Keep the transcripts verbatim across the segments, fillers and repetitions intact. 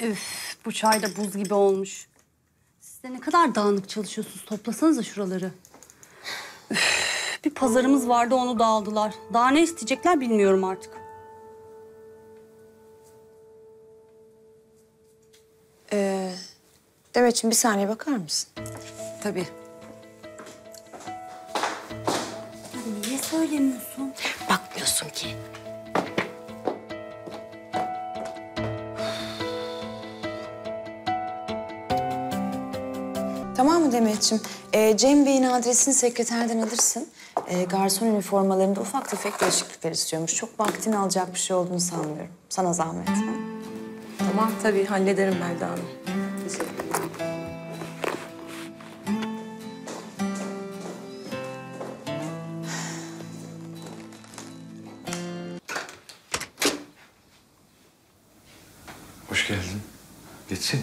Üf, bu çay da buz gibi olmuş. Siz de ne kadar dağınık çalışıyorsunuz. Toplasanıza şuraları. Üf, bir pazarımız vardı, onu da aldılar. Daha ne isteyecekler bilmiyorum artık. Ee, Demetciğim bir saniye bakar mısın? Tabii. Ya niye söylemiyorsun? Bakmıyorsun ki. Tamam mı Demetciğim? Ee, Cem Bey'in adresini sekreterden alırsın. Ee, garson üniformalarında ufak tefek değişiklikler istiyormuş. Çok vaktini alacak bir şey olduğunu sanmıyorum. Sana zahmet. Ha? Tamam tabii hallederim Melda Hanım. Teşekkürler. Hoş geldin. Geçsin.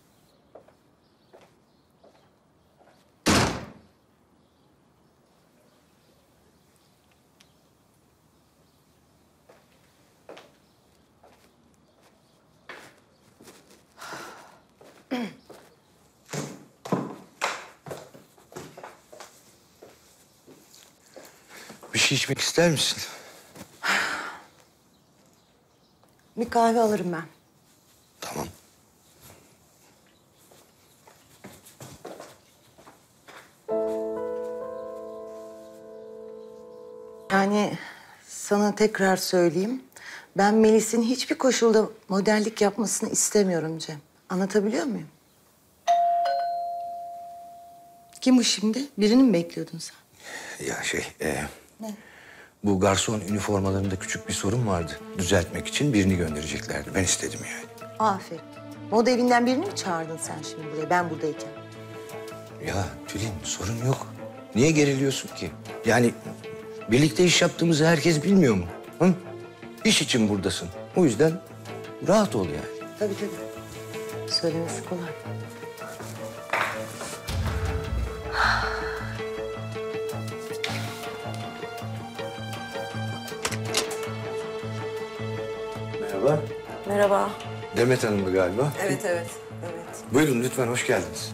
Bir şey içmek ister misin? Bir kahve alırım ben. Tamam. Yani sana tekrar söyleyeyim. Ben Melis'in hiçbir koşulda modellik yapmasını istemiyorum Cem. Anlatabiliyor muyum? Kim bu şimdi? Birini mi bekliyordun sen? Ya şey, e, Ne? bu garson üniformalarında küçük bir sorun vardı. Düzeltmek için birini göndereceklerdi. Ben istedim yani. Aferin. Moda evinden birini mi çağırdın sen şimdi buraya ben buradayken? Ya Tülin, sorun yok. Niye geriliyorsun ki? Yani birlikte iş yaptığımızı herkes bilmiyor mu? Hı? İş için buradasın. O yüzden rahat ol yani. Tabii tabii. Söylemesi kolay. Merhaba. Merhaba. Demet Hanım'dı galiba. Evet, evet, evet. Buyurun lütfen, hoş geldiniz.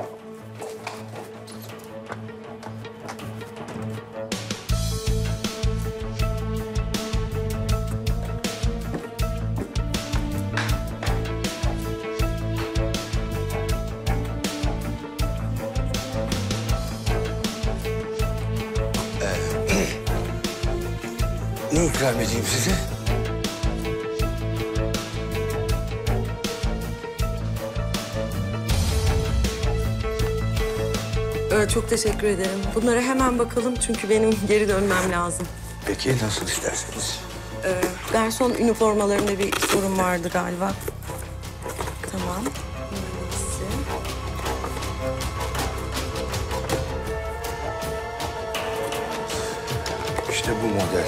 Ee, ne ikram edeyim size? Ee, çok teşekkür ederim. Bunlara hemen bakalım çünkü benim geri dönmem lazım. Peki, nasıl isterseniz. Ee, garson üniformalarında bir sorun vardı galiba. Tamam. Birisi. İşte bu model.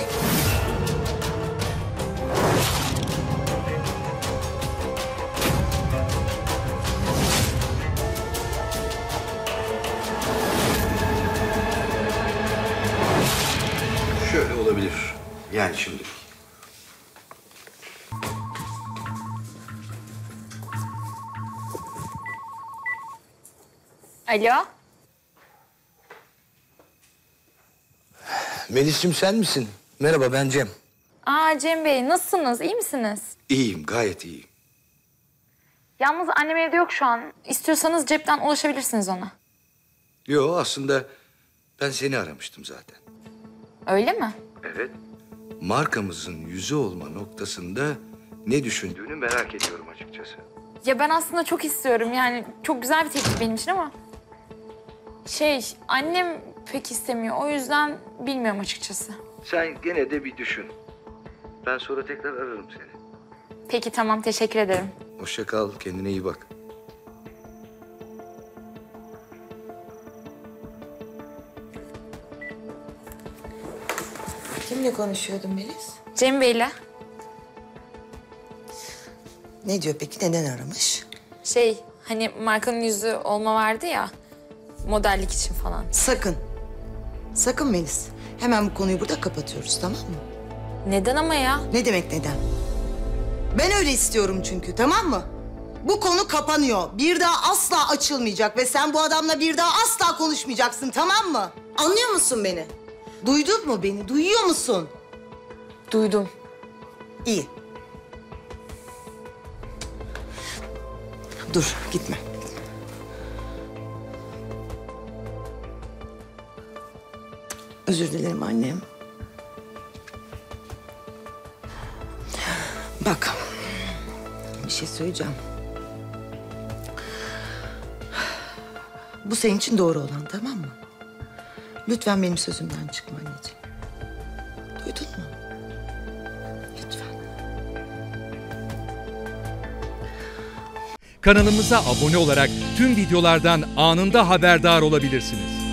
Şöyle olabilir. Yani şimdilik. Alo. Melis'ciğim sen misin? Merhaba, ben Cem. Aa Cem Bey, nasılsınız? İyi misiniz? İyiyim, gayet iyiyim. Yalnız annem evde yok şu an. İstiyorsanız cepten ulaşabilirsiniz ona. Yo, aslında ben seni aramıştım zaten. Öyle mi? Evet. Markamızın yüzü olma noktasında ne düşündüğünü merak ediyorum açıkçası. Ya ben aslında çok istiyorum. Yani çok güzel bir teklif benim için ama... Şey, annem pek istemiyor. O yüzden bilmiyorum açıkçası. Sen gene de bir düşün. Ben sonra tekrar ararım seni. Peki tamam, teşekkür ederim. Hoşça kal, kendine iyi bak. Kimle konuşuyordun Melis? Cem Bey'le. Ne diyor peki? Neden aramış? Şey, hani markanın yüzü olma vardı ya... modellik için falan. Sakın. Sakın Melis. Hemen bu konuyu burada kapatıyoruz, tamam mı? Neden ama ya? Ne demek neden? Ben öyle istiyorum çünkü, tamam mı? Bu konu kapanıyor. Bir daha asla açılmayacak ve sen bu adamla bir daha asla konuşmayacaksın, tamam mı? Anlıyor musun beni? Duydun mu beni? Duyuyor musun? Duydum. İyi. Dur, gitme. Özür dilerim annem. Bak, bir şey söyleyeceğim. Bu senin için doğru olan, tamam mı? Lütfen benim sözümden çıkma anneciğim. Duydun mu? Lütfen. Kanalımıza abone olarak tüm videolardan anında haberdar olabilirsiniz.